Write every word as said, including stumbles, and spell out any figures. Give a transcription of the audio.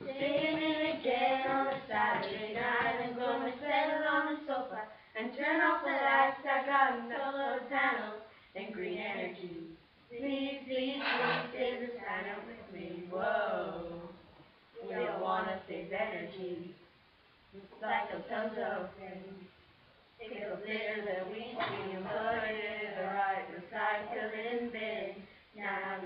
staying in again on a Saturday night. I'm gonna settle on the sofa and turn off the lights. I got solar panels and green energy. Please, please, please save the planet with me. Whoa, we all wanna save energy. Recycle tons of things. Take the glitter that we see and put it in the right recycling bin. Now